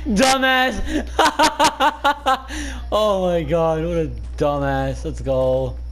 Dumbass! Oh my god, what a dumbass. Let's go.